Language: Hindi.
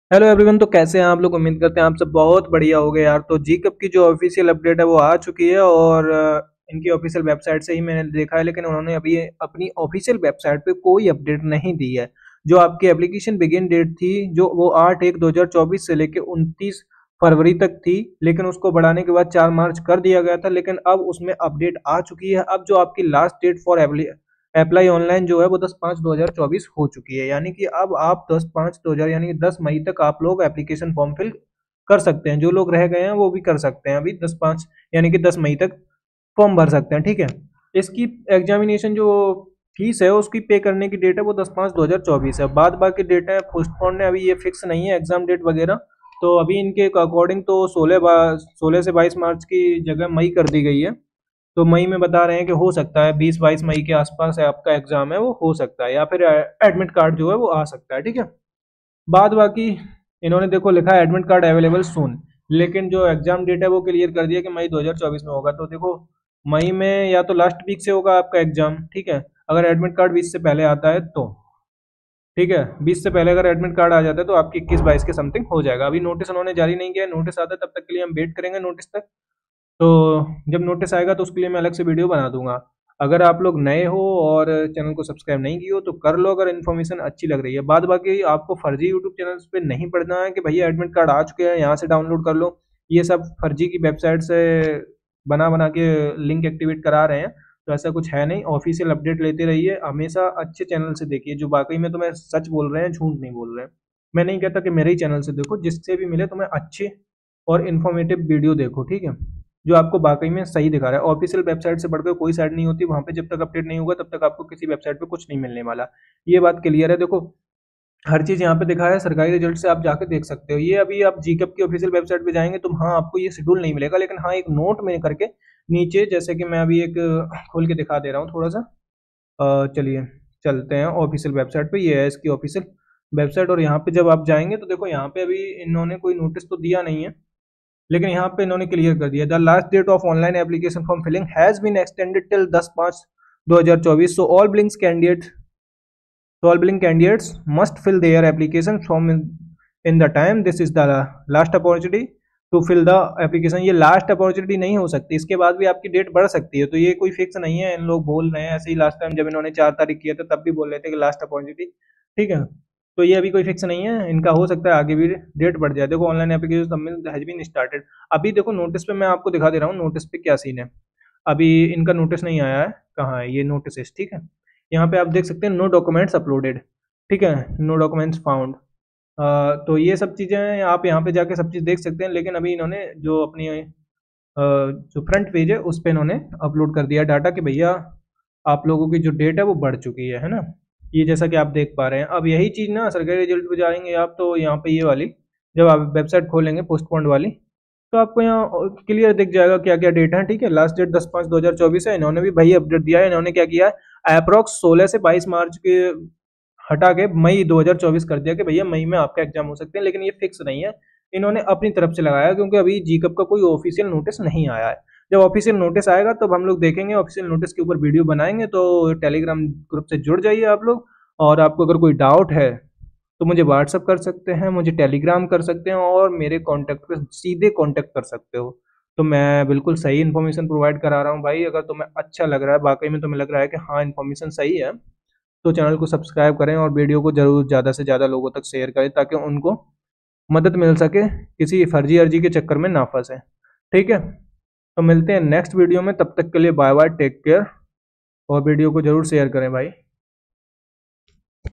Hello everyone. तो कैसे हैं आप लोग? उम्मीद करते हैं आप सब बहुत बढ़िया हो गए यार। तो जी कप की जो ऑफिशियल अपडेट है वो आ चुकी है और इनकी ऑफिशियल वेबसाइट से ही मैंने देखा है, लेकिन उन्होंने अभी अपनी ऑफिशियल वेबसाइट पे कोई अपडेट नहीं दी है। जो आपकी एप्लीकेशन बिगिन डेट थी जो वो 8/1/2024 से लेके 29 फरवरी तक थी, लेकिन उसको बढ़ाने के बाद 4 मार्च कर दिया गया था। लेकिन अब उसमें अपडेट आ चुकी है। अब जो आपकी last date for apply online जो है वो 10/5/2024 हो चुकी है, यानी कि अब आप 10/5/2000 यानी कि 10 मई तक आप लोग एप्लीकेशन फॉर्म फिल कर सकते हैं। जो लोग रह गए हैं वो भी कर सकते हैं अभी 10/5 यानी कि 10 मई तक फॉर्म भर सकते हैं। ठीक है। इसकी एग्जामिनेशन जो फीस है उसकी पे करने की डेट है वो 10/5/2024 है। बाद बाकी डेट है पोस्टपोन है, अभी ये फिक्स नहीं है एग्जाम डेट वगैरह। तो अभी इनके अकॉर्डिंग तो 16 से 22 मार्च की जगह मई कर दी गई है। तो मई में बता रहे हैं कि हो सकता है 20-22 मई के आसपास है आपका एग्जाम है वो हो सकता है, या फिर एडमिट कार्ड जो है वो आ सकता है। ठीक है। बाद बाकी इन्होंने देखो लिखा है एडमिट कार्ड अवेलेबल सून, लेकिन जो एग्जाम डेट है वो क्लियर कर दिया कि मई 2024 में होगा। तो देखो मई में या तो लास्ट वीक से होगा आपका एग्जाम। ठीक है। अगर एडमिट कार्ड 20 से पहले आता है तो ठीक है, 20 से पहले अगर एडमिट कार्ड आ जाता है तो आपकी 21-22 के समथिंग हो जाएगा। अभी नोटिस उन्होंने जारी नहीं किया है, नोटिस आता है तब तक के लिए हम वेट करेंगे नोटिस तक। तो जब नोटिस आएगा तो उसके लिए मैं अलग से वीडियो बना दूंगा। अगर आप लोग नए हो और चैनल को सब्सक्राइब नहीं किए हो तो कर लो, अगर इन्फॉर्मेशन अच्छी लग रही है। बाद बाकी आपको फर्जी यूट्यूब चैनल्स पे नहीं पढ़ना है कि भैया एडमिट कार्ड आ चुके हैं यहाँ से डाउनलोड कर लो। ये सब फर्जी की वेबसाइट से बना बना के लिंक एक्टिवेट करा रहे हैं। तो ऐसा कुछ है नहीं, ऑफिशियल अपडेट लेते रहिए, हमेशा अच्छे चैनल से देखिए जो वाकई में तुम्हें सच बोल रहे हैं, झूठ नहीं बोल रहे हैं। मैं नहीं कहता कि मेरे ही चैनल से देखो, जिससे भी मिले तुम्हें अच्छे और इन्फॉर्मेटिव वीडियो देखो। ठीक है। जो आपको वाकई में सही दिखा रहा है। ऑफिशियल वेबसाइट से बढ़कर कोई साइट नहीं होती, वहां पे जब तक अपडेट नहीं होगा तब तक आपको किसी वेबसाइट पे कुछ नहीं मिलने वाला। ये बात क्लियर है। देखो हर चीज यहाँ पे दिखा है, सरकारी रिजल्ट से आप जाके देख सकते हो। ये अभी आप जीकप की ऑफिशियल वेबसाइट पे जाएंगे तो हाँ आपको ये शेड्यूल नहीं मिलेगा, लेकिन हाँ एक नोट में करके नीचे, जैसे कि मैं अभी एक खोल के दिखा दे रहा हूँ थोड़ा सा। चलिए चलते हैं ऑफिशियल वेबसाइट पे। ये है इसकी ऑफिशियल वेबसाइट और यहाँ पे जब आप जाएंगे तो देखो यहाँ पे अभी इन्होंने कोई नोटिस तो दिया नहीं है, लेकिन यहाँ पे इन्होंने क्लियर कर दिया the last date of online application form filling has been extended till 10/5/2024। So all billing candidates must fill their application form in the time. This is the last opportunity to fill the application। ये लास्ट अपॉर्चुनिटी नहीं हो सकती, इसके बाद भी आपकी डेट बढ़ सकती है। तो ये कोई फिक्स नहीं है, इन लोग बोल रहे हैं ऐसे ही। लास्ट टाइम जब इन्होंने 4 तारीख किया था तब भी बोल रहे थे कि लास्ट अपॉर्चुनिटी। ठीक है। तो ये अभी कोई फिक्स नहीं है, इनका हो सकता है आगे भी डेट बढ़ जाए। देखो online application submit has been started. अभी देखो नोटिस पे मैं आपको दिखा दे रहा हूँ नोटिस पे क्या सीन है। अभी इनका नोटिस नहीं आया है, कहाँ है ये नोटिस। ठीक है। यहाँ पे आप देख सकते हैं नो डॉक्यूमेंट्स अपलोडेड। ठीक है। No documents found. तो ये सब चीज़ें आप यहाँ पे जाके सब चीज़ देख सकते हैं, लेकिन अभी इन्होंने जो अपनी जो फ्रंट पेज है उस पर इन्होंने अपलोड कर दिया डाटा कि भैया आप लोगों की जो डेट है वो बढ़ चुकी है ना। ये जैसा कि आप देख पा रहे हैं। अब यही चीज़ ना सरकारी रिजल्ट पे जाएंगे आप तो यहाँ पे ये वाली जब आप वेबसाइट खोलेंगे पोस्टपोन्ड वाली तो आपको यहाँ क्लियर दिख जाएगा क्या क्या डेट है। ठीक है। लास्ट डेट 10/5/2024 है। इन्होंने भी भाई अपडेट दिया है। इन्होंने क्या किया है, अप्रोक्स 16 से 22 मार्च के हटा के मई 2024 कर दिया कि भैया मई में आपका एग्जाम हो सकते हैं, लेकिन ये फिक्स नहीं है। इन्होंने अपनी तरफ से लगाया क्योंकि अभी जीकप का कोई ऑफिशियल नोटिस नहीं आया है। जब ऑफिशियल नोटिस आएगा तब हम लोग देखेंगे, ऑफिशियल नोटिस के ऊपर वीडियो बनाएंगे। तो टेलीग्राम ग्रुप से जुड़ जाइए आप लोग। और आपको अगर कोई डाउट है तो मुझे व्हाट्सअप कर सकते हैं, मुझे टेलीग्राम कर सकते हैं और मेरे कॉन्टैक्ट पे सीधे कॉन्टैक्ट कर सकते हो। तो मैं बिल्कुल सही इन्फॉर्मेशन प्रोवाइड करा रहा हूँ भाई। अगर तुम्हें अच्छा लग रहा है, वाकई में तुम्हें लग रहा है कि हाँ इन्फॉर्मेशन सही है, तो चैनल को सब्सक्राइब करें और वीडियो को जरूर ज़्यादा से ज़्यादा लोगों तक शेयर करें ताकि उनको मदद मिल सके, किसी फर्जी अर्जी के चक्कर में ना फंसे। ठीक है। तो मिलते हैं नेक्स्ट वीडियो में, तब तक के लिए बाय बाय, टेक केयर और वीडियो को जरूर शेयर करें भाई।